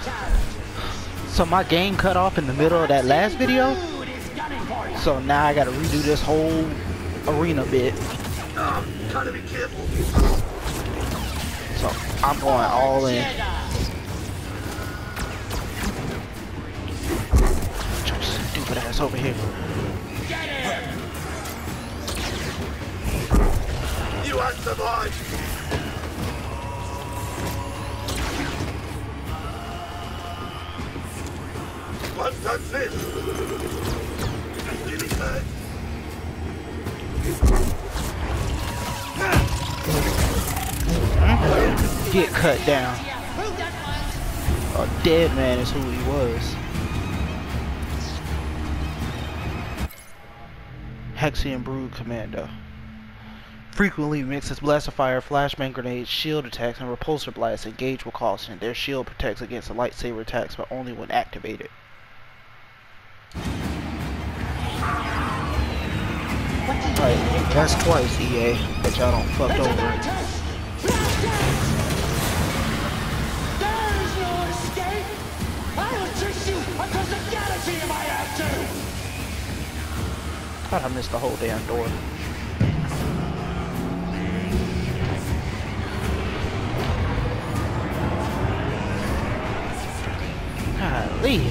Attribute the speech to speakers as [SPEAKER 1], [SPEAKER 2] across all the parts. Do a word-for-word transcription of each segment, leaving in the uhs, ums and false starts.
[SPEAKER 1] So my game cut off in the middle of that last video. So now I gotta redo this whole arena bit.
[SPEAKER 2] Um, gotta be careful.
[SPEAKER 1] So I'm going all in. Stupid ass over here.
[SPEAKER 2] You won't survive. One touch this. Give me that.
[SPEAKER 1] Get cut down. A dead man is who he was. Hexian Brood Commando. Frequently mixes blaster fire, flashbang grenades, shield attacks, and repulsor blasts. Engage with caution. Their shield protects against the lightsaber attacks, but only when activated. Alright, that's twice, E A, but y'all don't fucked over it.
[SPEAKER 3] There is no escape! I will chase you across the galaxy if I have to!
[SPEAKER 1] Thought I missed the whole damn door. Golly.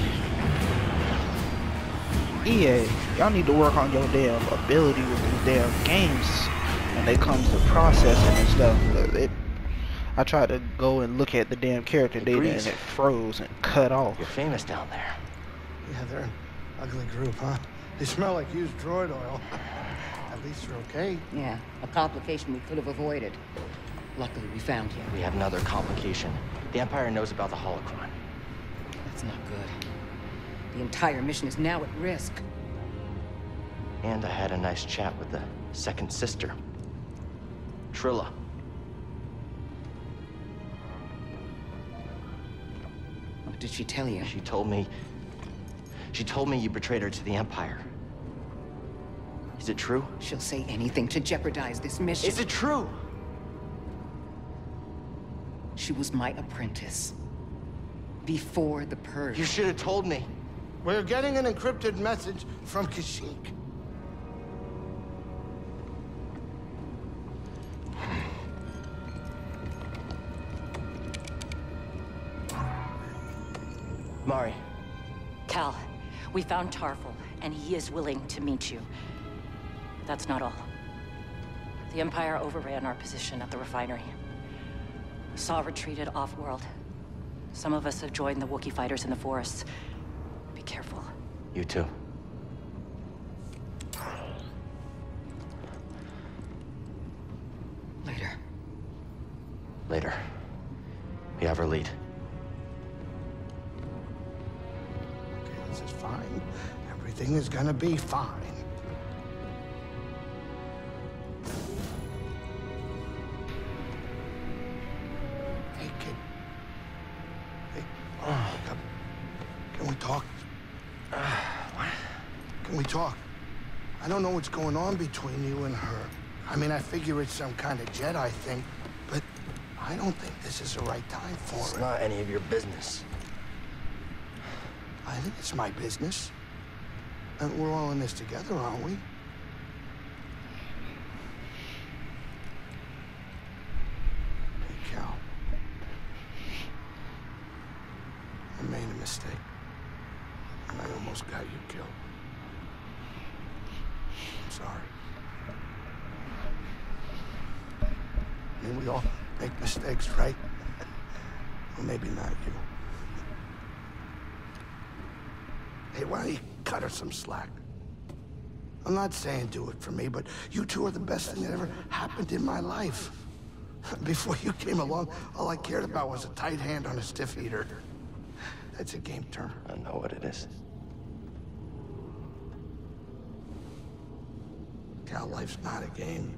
[SPEAKER 1] E A, y'all need to work on your damn ability with these damn games when they come to processing and stuff. It, I tried to go and look at the damn character data and it froze and cut off.
[SPEAKER 4] You're famous down there.
[SPEAKER 5] Yeah, they're an ugly group, huh? They smell like used droid oil. At least you're okay.
[SPEAKER 6] Yeah, a complication we could have avoided. Luckily, we found you.
[SPEAKER 4] We have another complication. The Empire knows about the holocron.
[SPEAKER 6] That's not good. The entire mission is now at risk.
[SPEAKER 4] And I had a nice chat with the second sister, Trilla.
[SPEAKER 6] What did she tell you?
[SPEAKER 4] She told me... She told me you betrayed her to the Empire. Is it true?
[SPEAKER 6] She'll say anything to jeopardize this mission.
[SPEAKER 4] Is it true?
[SPEAKER 6] She was my apprentice. Before the Purge.
[SPEAKER 4] You should have told me.
[SPEAKER 5] We're getting an encrypted message from Kashyyyk.
[SPEAKER 4] Mari.
[SPEAKER 7] Cal, we found Tarful, and he is willing to meet you. That's not all. The Empire overran our position at the refinery. Saw retreated off-world. Some of us have joined the Wookiee fighters in the forests. Be careful.
[SPEAKER 4] You too.
[SPEAKER 6] Later.
[SPEAKER 4] Later. We have our lead.
[SPEAKER 5] Okay, this is fine. Everything is gonna be fine. Hey, kid. Hey, oh, come. Can we talk?
[SPEAKER 4] Uh, what?
[SPEAKER 5] Can we talk? I don't know what's going on between you and her. I mean, I figure it's some kind of Jedi thing, but I don't think this is the right time for
[SPEAKER 4] It's
[SPEAKER 5] it.
[SPEAKER 4] not any of your business.
[SPEAKER 5] I think it's my business. And we're all in this together, aren't we? Hey, Cal. I made a mistake. And I almost got you killed. I'm sorry. I mean, we all make mistakes, right? Well, maybe not you. Hey, why don't you cut her some slack? I'm not saying do it for me, but you two are the best thing that ever happened in my life. Before you came along, all I cared about was a tight hand on a stiff heater. That's a game term.
[SPEAKER 4] I know what it is.
[SPEAKER 5] Cal, life's not a game.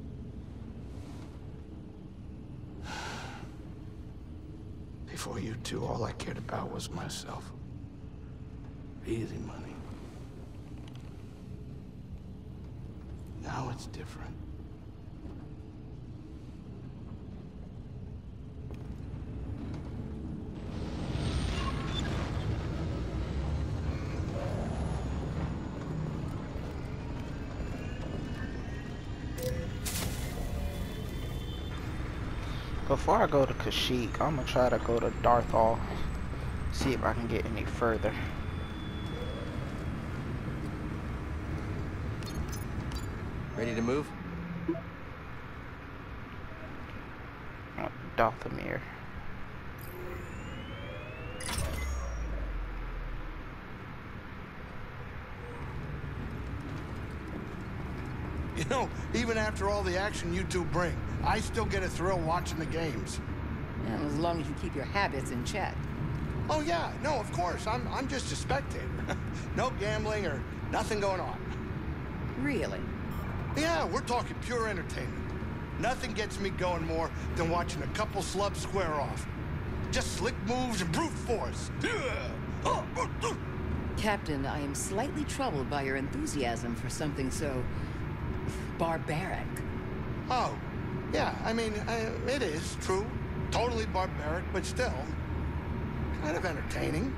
[SPEAKER 5] Before you two, all I cared about was myself. Easy money. Now it's different.
[SPEAKER 1] Before I go to Kashyyyk, I'm gonna try to go to Darthal. See if I can get any further.
[SPEAKER 4] Ready to move?
[SPEAKER 1] Oh, Dathomir.
[SPEAKER 5] You know, even after all the action you two bring, I still get a thrill watching the games.
[SPEAKER 6] Yeah, as long as you keep your habits in check.
[SPEAKER 5] Oh yeah, no, of course. I'm I'm just a spectator. No gambling or nothing going on.
[SPEAKER 6] Really?
[SPEAKER 5] Yeah, we're talking pure entertainment. Nothing gets me going more than watching a couple slubs square off. Just slick moves and brute force.
[SPEAKER 6] Captain, I am slightly troubled by your enthusiasm for something so barbaric.
[SPEAKER 5] Oh, yeah, I mean, uh, it is true. Totally barbaric, but still kind of entertaining.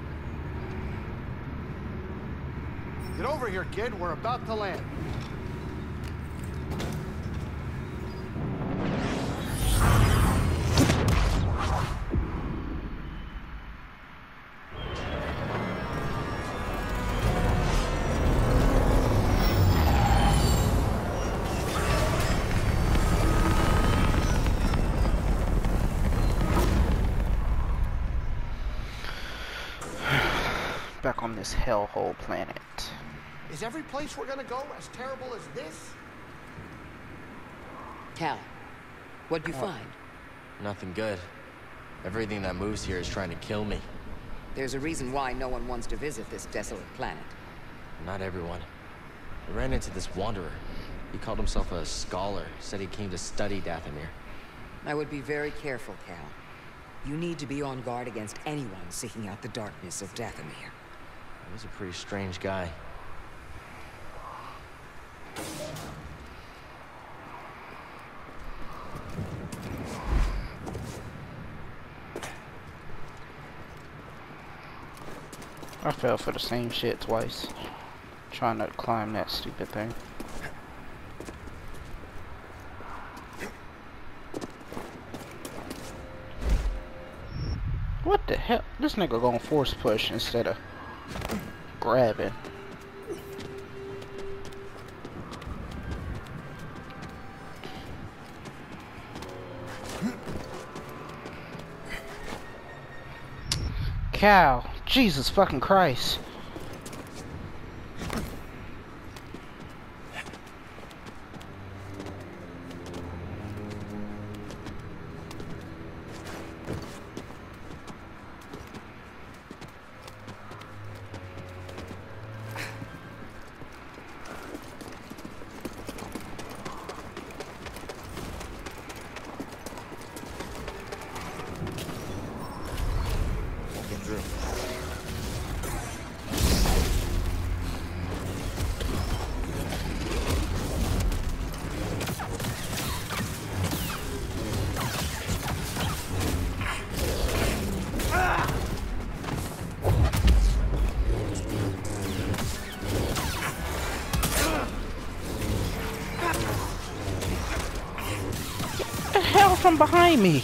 [SPEAKER 5] Get over here, kid. We're about to land.
[SPEAKER 1] Back on this hellhole planet.
[SPEAKER 5] Is every place we're gonna go as terrible as this?
[SPEAKER 6] Cal, what'd you
[SPEAKER 4] What?
[SPEAKER 6] find?
[SPEAKER 4] Nothing good. Everything that moves here is trying to kill me.
[SPEAKER 6] There's a reason why no one wants to visit this desolate planet.
[SPEAKER 4] Not everyone. I ran into this wanderer. He called himself a scholar, said he came to study Dathomir.
[SPEAKER 6] I would be very careful, Cal. You need to be on guard against anyone seeking out the darkness of Dathomir.
[SPEAKER 4] He was a pretty strange guy.
[SPEAKER 1] I fell for the same shit twice. Trying to climb that stupid thing. What the hell? This nigga gonna force push instead of grabbing. Cow. Jesus fucking Christ. From behind me.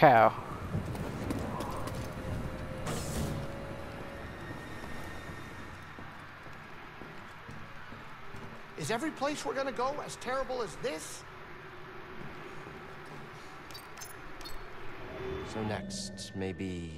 [SPEAKER 1] Cal.
[SPEAKER 5] Is every place we're gonna go as terrible as this?
[SPEAKER 4] So next, maybe...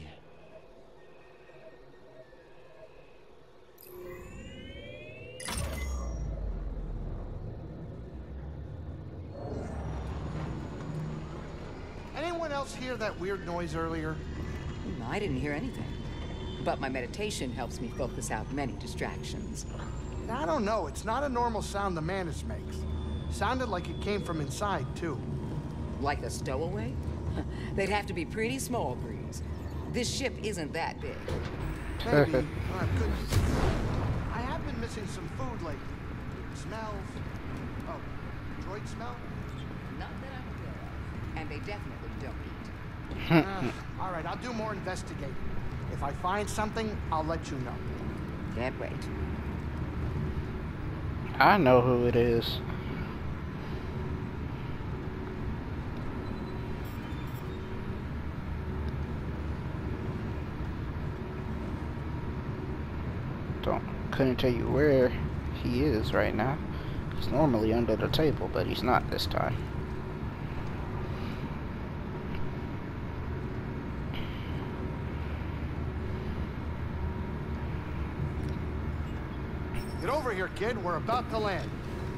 [SPEAKER 5] Anyone else hear that weird noise earlier?
[SPEAKER 6] I didn't hear anything. But my meditation helps me focus out many distractions.
[SPEAKER 5] I don't know. It's not a normal sound the Mantis makes. Sounded like it came from inside, too.
[SPEAKER 6] Like a stowaway? They'd have to be pretty small, Greaves. This ship isn't that big.
[SPEAKER 5] Maybe. uh, could... I have been missing some food lately. Smells. Oh, droid smell?
[SPEAKER 6] Not that I'm aware of. And they definitely don't eat.
[SPEAKER 5] uh, all right, I'll do more investigating. If I find something, I'll let you know.
[SPEAKER 6] Can't wait.
[SPEAKER 1] I know who it is. Don't couldn't tell you where he is right now. He's normally under the table, but he's not this time.
[SPEAKER 5] Get over here, kid. We're about to land.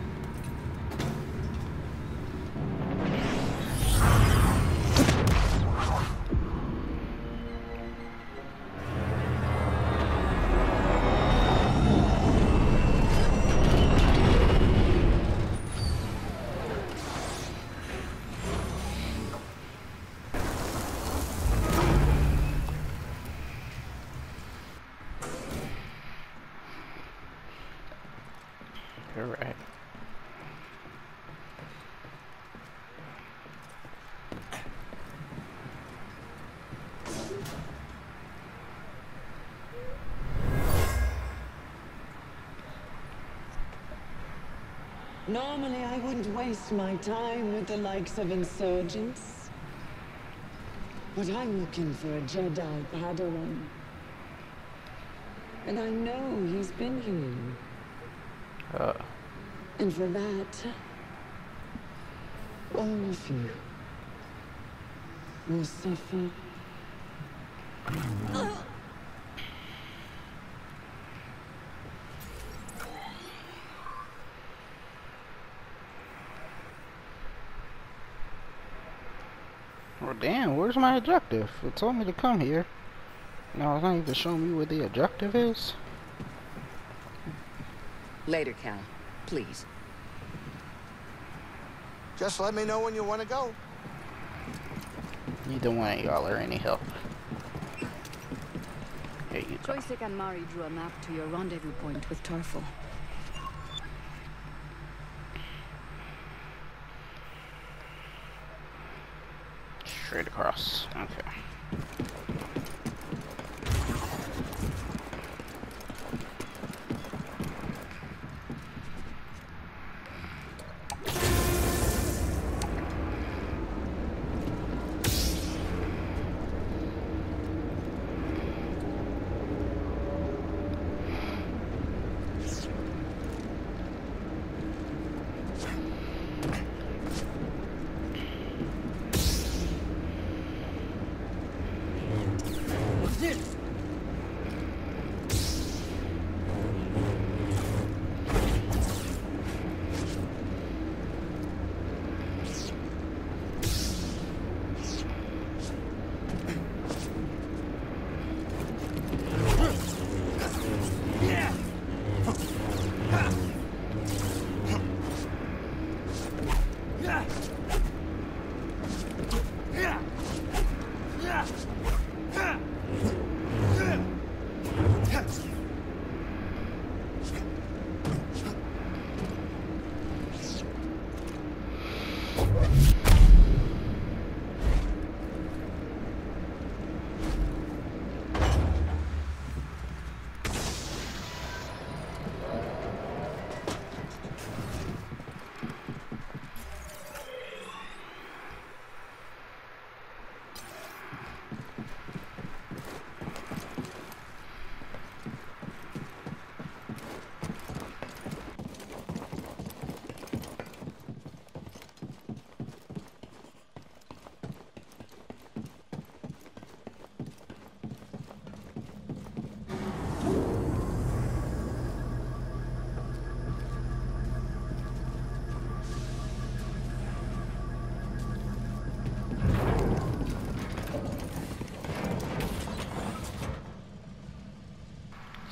[SPEAKER 1] You're right.
[SPEAKER 8] Normally, I wouldn't waste my time with the likes of insurgents. But I'm looking for a Jedi Padawan. And I know he's been here.
[SPEAKER 1] Uh.
[SPEAKER 8] And for that, all of you will suffer.
[SPEAKER 1] Well, damn, where's my objective? It told me to come here. No, it's not even showing me where the objective is.
[SPEAKER 6] Later, Cal. Please.
[SPEAKER 5] Just let me know when you want to go.
[SPEAKER 1] Neither one of y'all are any help. Here you go.
[SPEAKER 9] Joystick and Mari drew a map to your rendezvous point with Tarful.
[SPEAKER 1] Straight across. Okay.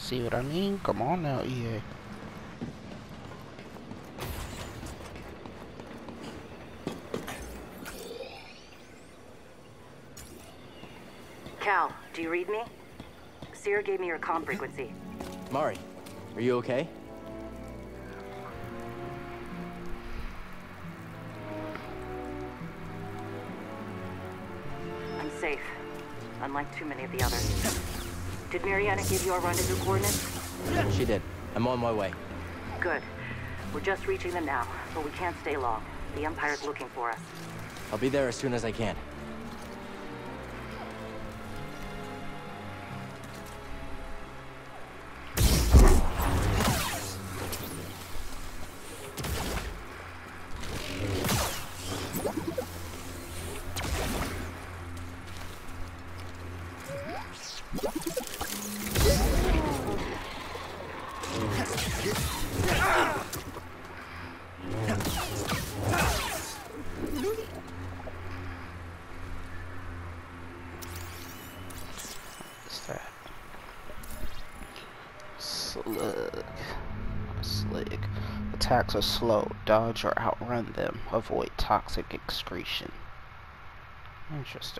[SPEAKER 1] See what I mean? Come on now, E A.
[SPEAKER 10] Cal, do you read me? Seer gave me your comm frequency.
[SPEAKER 4] Mari, are you okay?
[SPEAKER 10] I'm safe, unlike too many of the others. Did Mariana give you our rendezvous coordinates?
[SPEAKER 4] She did. I'm on my way.
[SPEAKER 10] Good. We're just reaching them now, but we can't stay long. The Empire's looking for us.
[SPEAKER 4] I'll be there as soon as I can.
[SPEAKER 1] Attacks are slow. Dodge or outrun them. Avoid toxic excretion. Interesting.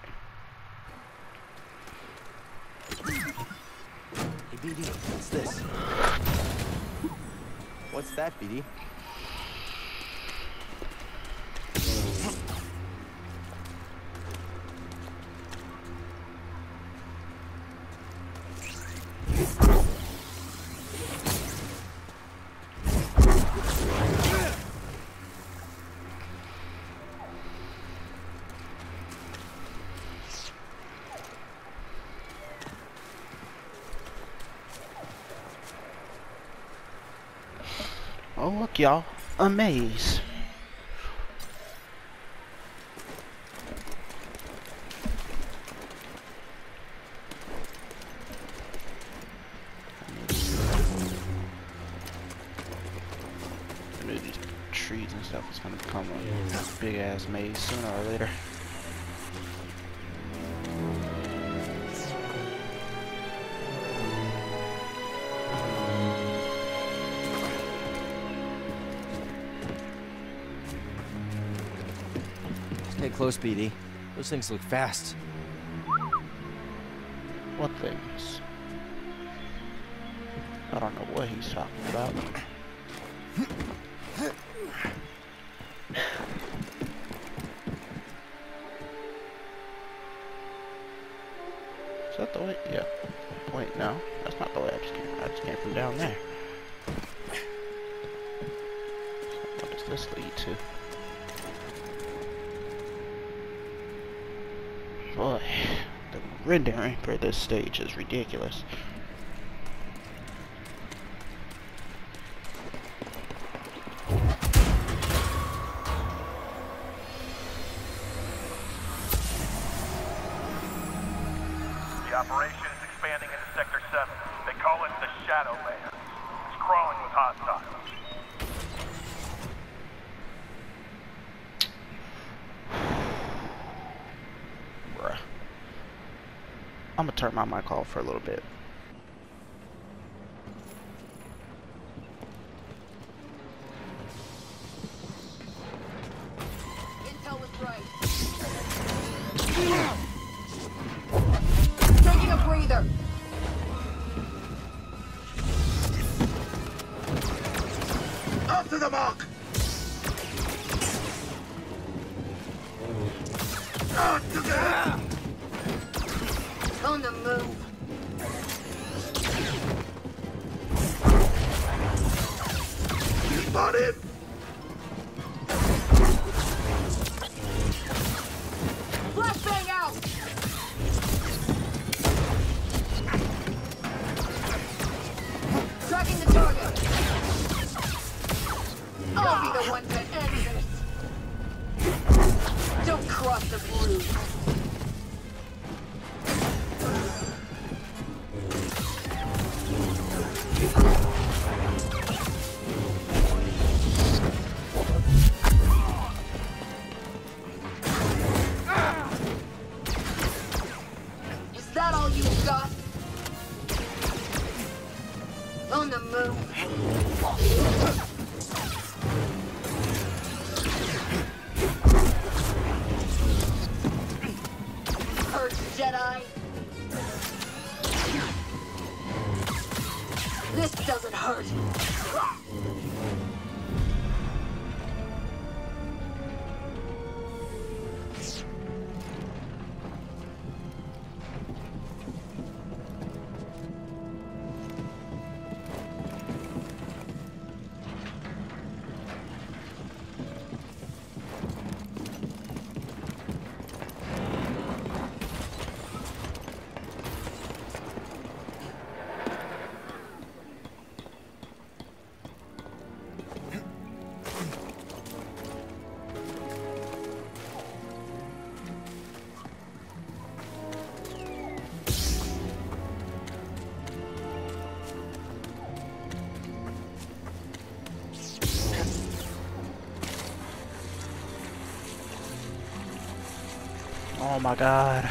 [SPEAKER 4] Hey, B D, what's this? What's that, B D?
[SPEAKER 1] Oh, look, y'all. A maze. These trees and stuff is gonna become a big ass maze sooner or later.
[SPEAKER 4] Stay close, B D. Those things look fast.
[SPEAKER 1] What things? I don't know what he's talking about. Is that the way? Yeah. Wait, no. That's not the way I just came. I just came from down there. What does this lead to? Boy, the rendering for this stage is ridiculous.
[SPEAKER 11] The operation is expanding into Sector seven. They call it the Shadowlands. It's crawling with hostiles.
[SPEAKER 1] I'm gonna turn my mic off for a little bit.
[SPEAKER 12] Intel was right. Taking a breather.
[SPEAKER 2] Up to the mark. Out together.
[SPEAKER 12] On the move.
[SPEAKER 2] Spot him.
[SPEAKER 12] Flashbang out. Tracking the target. I'll be the one to end this. Don't cross the bridge. On the move. Hurts, Jedi. This doesn't hurt.
[SPEAKER 1] Oh my god.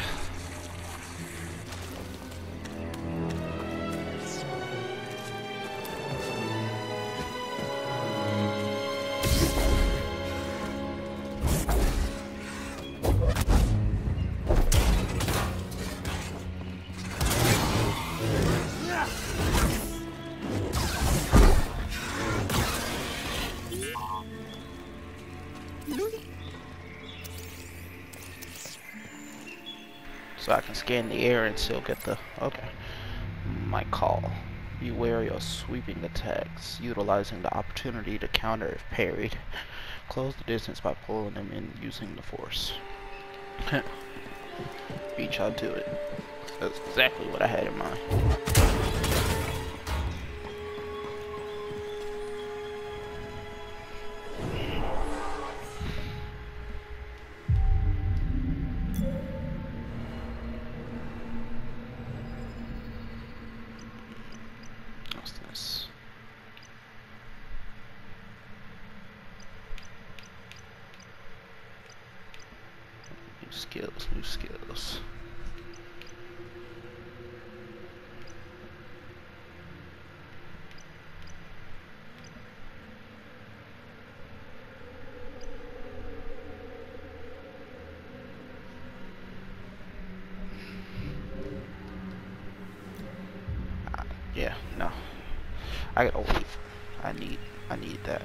[SPEAKER 1] So I can scan the air and still get the... Okay. My call. Be wary of sweeping attacks, utilizing the opportunity to counter if parried. Close the distance by pulling them in using the force. Beat y'all to it. That's exactly what I had in mind. Skills, new skills. Uh, yeah, no. I gotta wait. I need, I need that.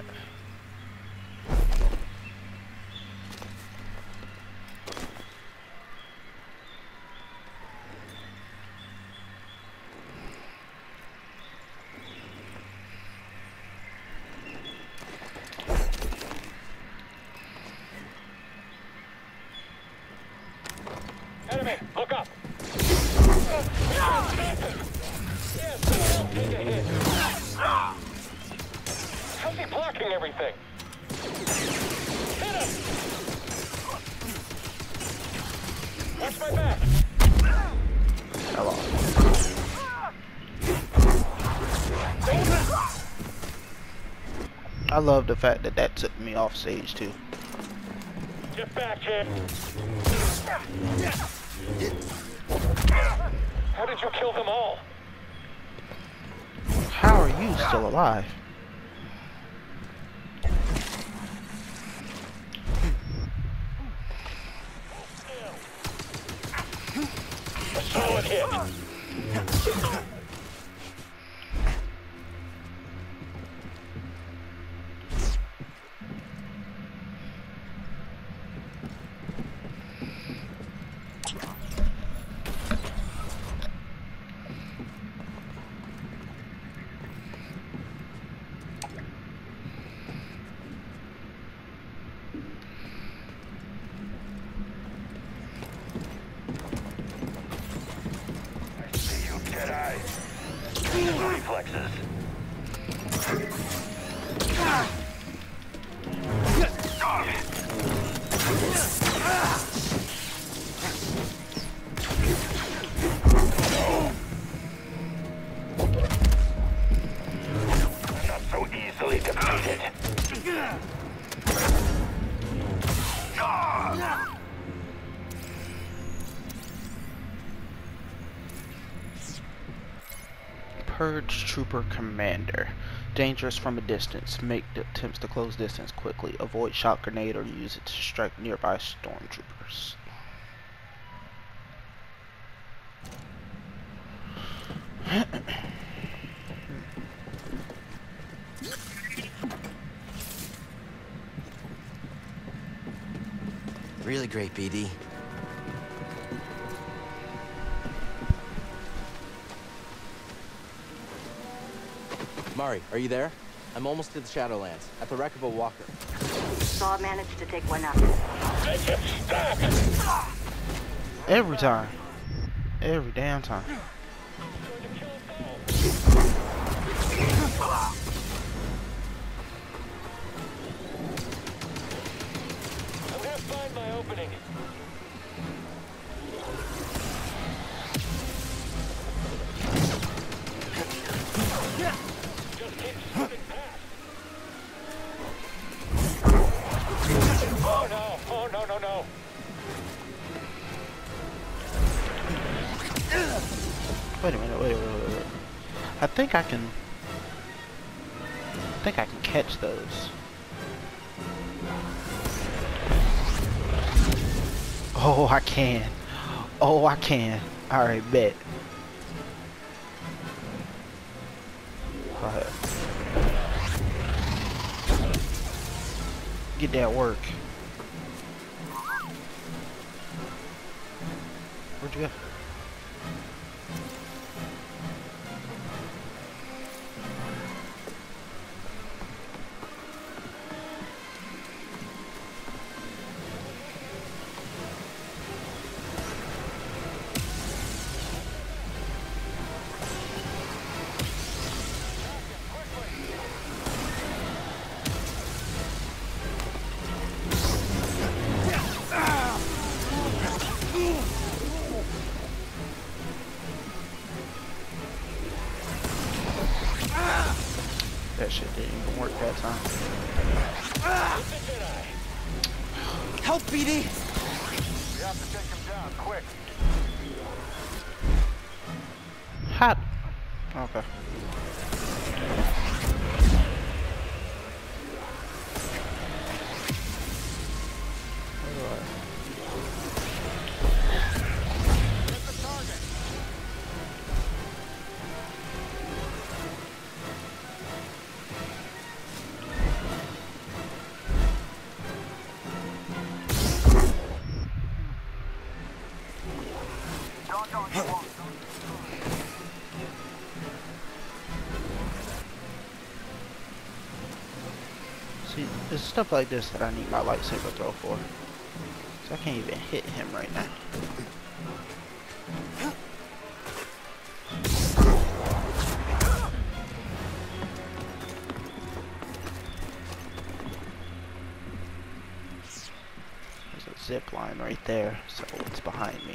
[SPEAKER 3] Enemy, look up! How's he blocking everything? Hit him! Watch my back!
[SPEAKER 1] Hello. I love the fact that that took me off stage too.
[SPEAKER 3] Get back here! How did you kill them all?
[SPEAKER 1] How are you still alive?
[SPEAKER 3] A solid hit. Reflexes. Not so easily defeated.
[SPEAKER 1] Purge Trooper Commander. Dangerous from a distance. Make attempts to close distance quickly. Avoid shock grenade or use it to strike nearby stormtroopers.
[SPEAKER 4] Really great, B D. Mari, are you there? I'm almost to the Shadowlands, at the wreck of a walker.
[SPEAKER 10] Saw managed to take one out.
[SPEAKER 1] Every time. Every damn time.
[SPEAKER 3] I'm gonna find my opening. Oh no! Oh no no no!
[SPEAKER 1] Wait a minute, wait, wait, wait, wait. I think I can I think I can catch those. Oh, I can. Oh, I can. Alright, bet. Go ahead. Get that work. Where'd you go? That shit didn't even work that time.
[SPEAKER 4] Help, B D!
[SPEAKER 11] You have to take him down, quick.
[SPEAKER 1] Hot. Okay. See, it's stuff like this that I need my lightsaber throw for. So I can't even hit him right now. There's a zip line right there, so it's behind me.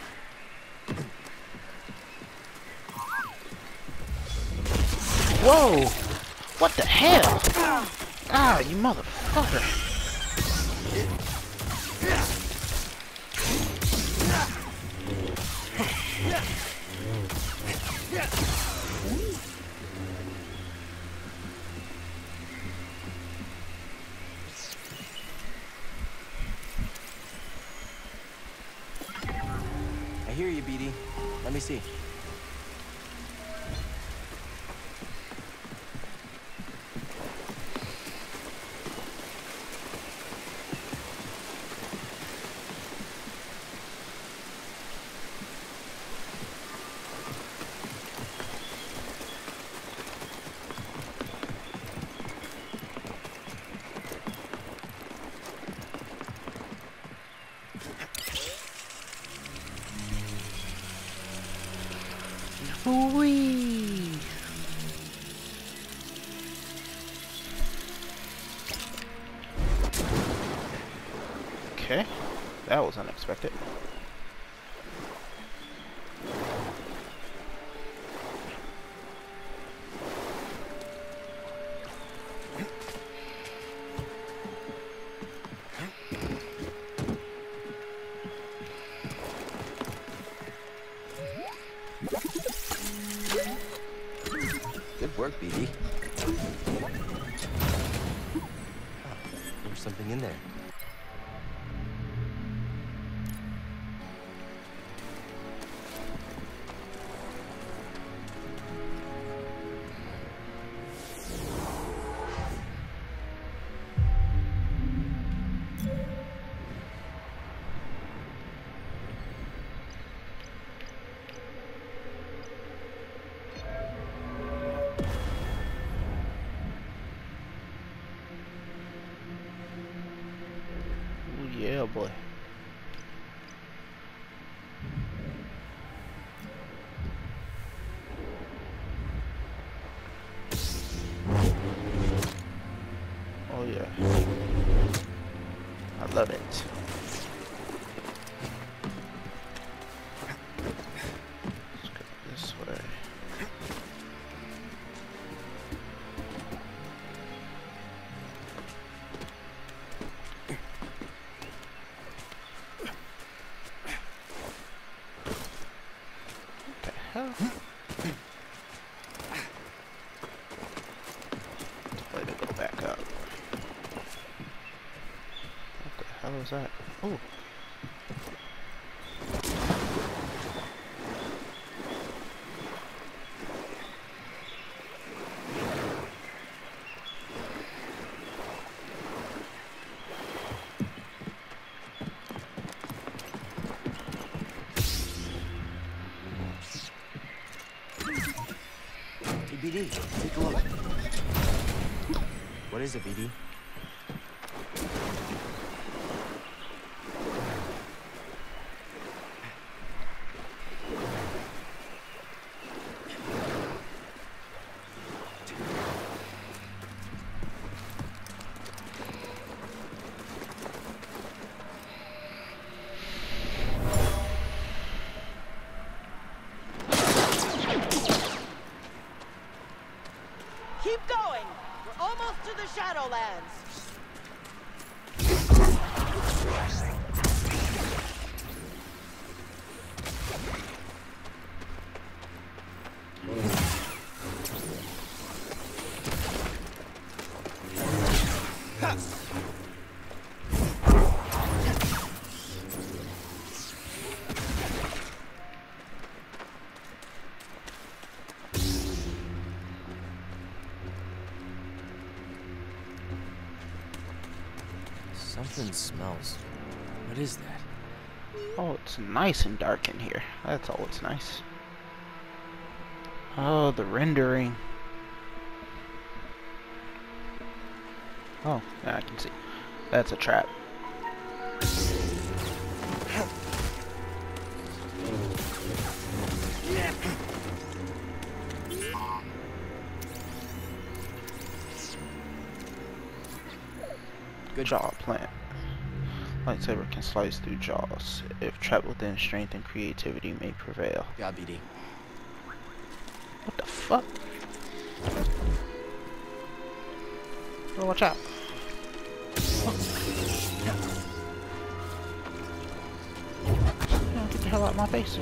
[SPEAKER 1] Whoa! What the hell? Ah, you motherfucker!
[SPEAKER 4] I hear you, B D. Let me see.
[SPEAKER 1] Whee! Okay, that was unexpected.
[SPEAKER 4] Good work, B D. Oh, there's something in there.
[SPEAKER 1] Yeah, boy. Oh yeah. I love it. Let's go this way. Hell? Way to go back up. What the hell is that? Oh.
[SPEAKER 4] B D, take a look. What is it, B D?
[SPEAKER 13] Keep going! We're almost to the Shadowlands!
[SPEAKER 4] Something smells. What is that?
[SPEAKER 1] Oh, it's nice and dark in here. That's all it's nice. Oh, the rendering. Oh, yeah, I can see. That's a trap. Good jaw plant. Lightsaber can slice through jaws. If trapped within, strength and creativity may prevail.
[SPEAKER 4] Yeah, B D.
[SPEAKER 1] What the fuck? Oh, watch out. Oh. Oh, get the hell out of my face.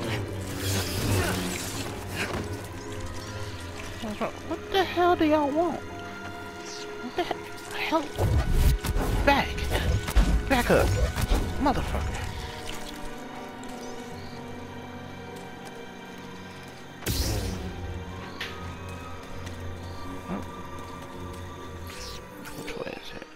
[SPEAKER 1] What the hell do y'all want? What the hell? Back! Back up! Motherfucker! Oh. Which way is it?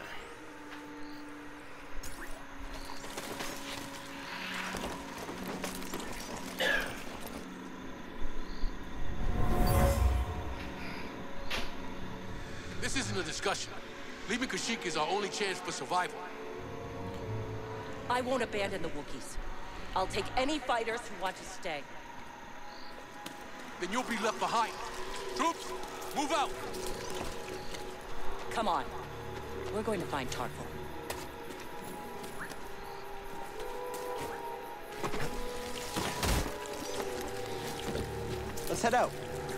[SPEAKER 14] This isn't a discussion. Leaving Kashyyyk is our only chance for survival.
[SPEAKER 7] I won't abandon the Wookiees. I'll take any fighters who want to stay.
[SPEAKER 14] Then you'll be left behind. Troops, move out!
[SPEAKER 7] Come on. We're going to find Tarful.
[SPEAKER 4] Let's head out.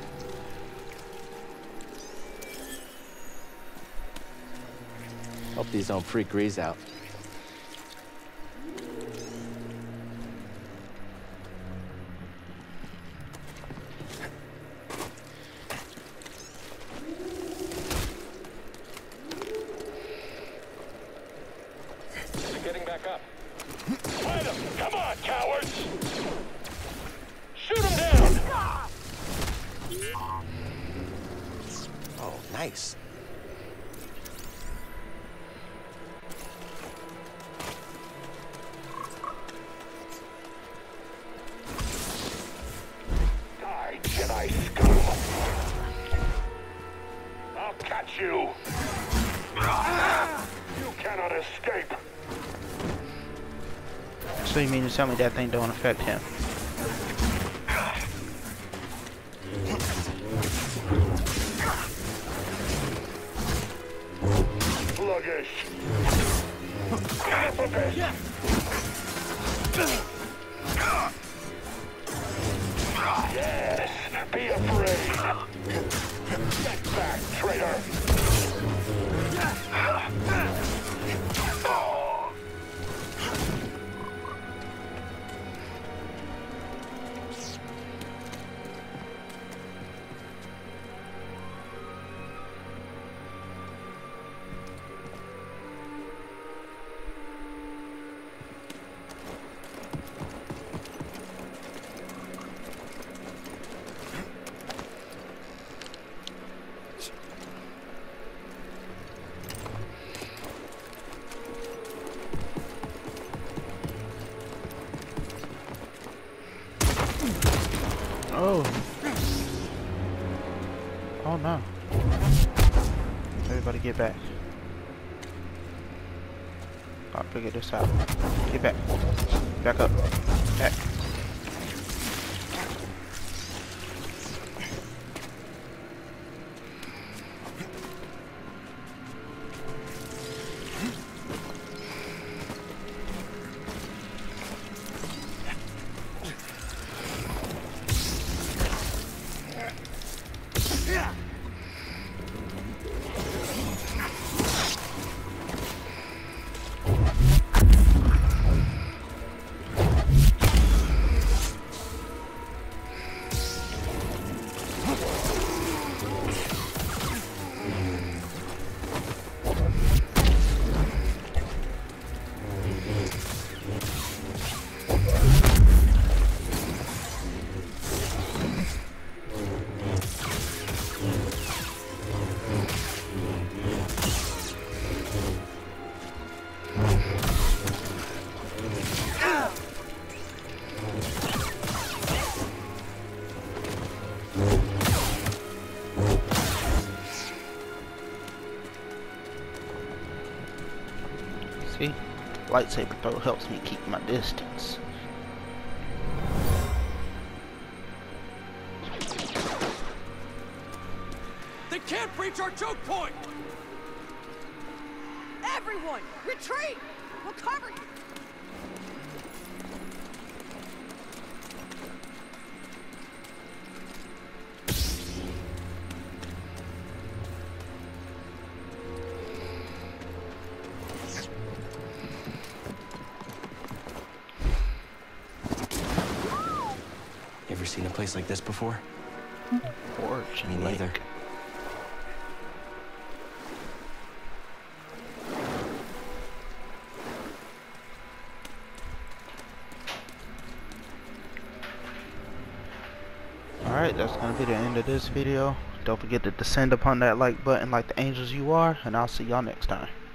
[SPEAKER 4] Hope these don't freak Grease out. ice.
[SPEAKER 2] Die, Jedi scum! I'll catch you! You cannot escape!
[SPEAKER 1] So you mean to tell me that thing don't affect him?
[SPEAKER 2] Sluggish! Alphabet! Yes! Be afraid! Get back, traitor!
[SPEAKER 1] Oh. Oh no. Everybody get back. I'll figure this out. Get back. Back up. Back. See? Lightsaber throw helps me keep my distance.
[SPEAKER 14] They can't breach our choke point!
[SPEAKER 13] Everyone, retreat! We'll cover you!
[SPEAKER 4] Ever seen a place like this before?
[SPEAKER 1] Porch
[SPEAKER 4] Me
[SPEAKER 1] and
[SPEAKER 4] neither.
[SPEAKER 1] lake. Alright, that's gonna be the end of this video. Don't forget to descend upon that like button like the angels you are, and I'll see y'all next time.